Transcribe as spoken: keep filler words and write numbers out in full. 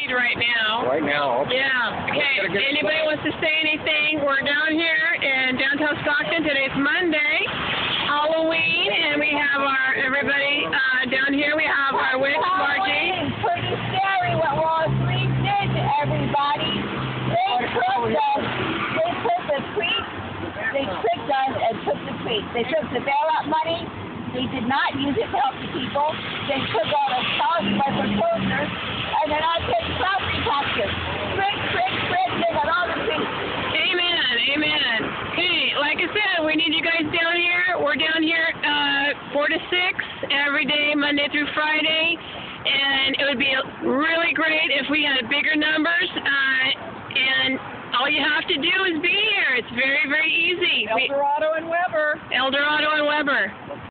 parade right now. Right now. Okay. Yeah. Okay. Anybody wants to say anything? We're down here in downtown Stockton. Today's Monday, Halloween, and we have our everybody uh, down here. We have our witch Margie. Pretty scary what Wall Street did to everybody. They took us. They took the creek. They tricked us and took the creek. They took the bailout money. They did not use it to help the people. They took all the house by foreclosures, and they're not taking property taxes. Trick, trick, trick. They got all the things. Amen. Amen. Okay, like I said, we need you guys down here. We're down here uh, four to six every day, Monday through Friday, and it would be really great if we had bigger numbers. Uh, and all you have to do is be here. It's very, very easy. El Dorado and Weber. El Dorado and Weber.